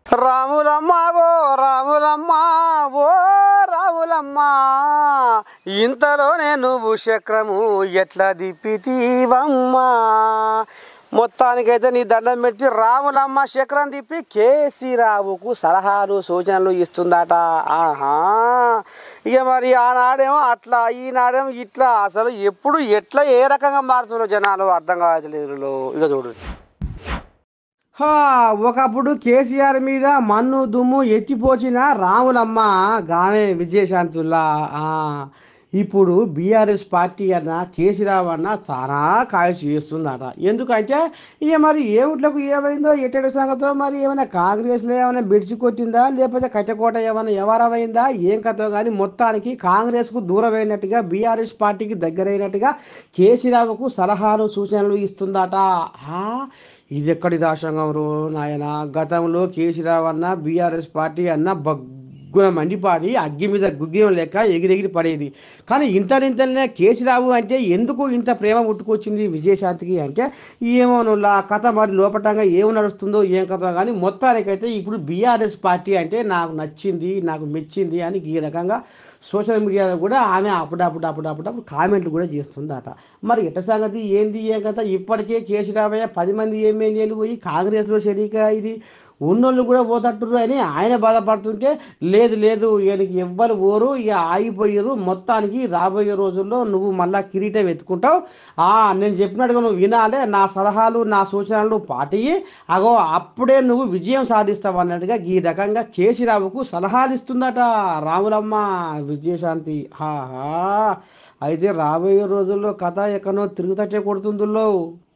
రాములమ్మ ఓ రాములమ్మ ఓ రాములమ్మ ఇంతలోనే నువ్వు చక్రము ఎట్లా దిప్పితీవమ్మా. మొత్తానికైతే నీ దండం పెట్టి రాములమ్మ చక్రం తిప్పి కేసీరావుకు సలహాలు సూచనలు ఇస్తుందట. ఆహా, ఇక మరి ఆనాడేమో అట్లా ఈనాడేమో ఇట్లా, అసలు ఎప్పుడు ఎట్లా ఏ రకంగా మారుతున్నారు జనాలు అర్థం కావట్లేదు. ఇక చూడు, ఒకప్పుడు కేసీఆర్ మీద మన్ను దుమ్ము ఎత్తిపోచిన రాములమ్మ గానే విజయశాంతుల్లా ఇప్పుడు బీఆర్ఎస్ పార్టీ అన్న కేసీరావు అన్న చాలా కాల్చి చేస్తుందట. ఎందుకంటే ఇక మరి ఏమిట్లకు ఏమైందో ఎట్టడి సంగతో, మరి ఏమైనా కాంగ్రెస్లో ఏమైనా బెడిచి కొట్టిందా, లేకపోతే కట్టకోట ఏమైనా ఎవరమైందా ఏం కథో, కానీ మొత్తానికి కాంగ్రెస్కు దూరమైనట్టుగా బీఆర్ఎస్ పార్టీకి దగ్గరైనట్టుగా కేసీరావుకు సలహాలు సూచనలు ఇస్తుందట. ఇది ఎక్కడి రాష్ట్రంగం రో నాయన. గతంలో కేసీరావు అన్న బీఆర్ఎస్ పార్టీ అన్న బగ్గున మండిపాడి అగ్గి మీద గుగ్గియం లెక్క ఎగిరెగిరి పడేది. కానీ ఇంతనే కేసీరావు అంటే ఎందుకు ఇంత ప్రేమ పుట్టుకొచ్చింది విజయశాంతికి అంటే ఏమో కథ మరి లోపటంగా ఏమి నడుస్తుందో ఏం కథ, కానీ మొత్తానికైతే ఇప్పుడు బీఆర్ఎస్ పార్టీ అంటే నాకు నచ్చింది, నాకు మెచ్చింది అని ఈ రకంగా సోషల్ మీడియాలో కూడా ఆమె అప్పుడప్పుడు కామెంట్లు కూడా చేస్తుందట. మరి ఎట్ట సంగతి ఏంది ఏం కదా. ఇప్పటికే కేసీరావయ్య 10 మంది ఎమ్మెల్యేలు పోయి కాంగ్రెస్లో షరీకా ఇది ఉన్నోళ్ళు కూడా పోతట్టురు అని ఆయన బాధపడుతుంటే, లేదు ఈయనకి ఎవ్వరు ఓరు, ఇక ఆగిపోయారు. మొత్తానికి రాబోయే రోజుల్లో నువ్వు మళ్ళా కిరీటం ఎత్తుకుంటావు, నేను చెప్పినట్టుగా నువ్వు వినాలే, నా సలహాలు నా సూచనలు పాటియి, అప్పుడే నువ్వు విజయం సాధిస్తావు అన్నట్టుగా ఈ రకంగా కేసీరావుకు సలహాలు ఇస్తుందట రాములమ్మ విజయశాంతి. అయితే రాబోయే రోజుల్లో కథ ఎక్కడో తిరుగుతట్టే కొడుతుందిలో.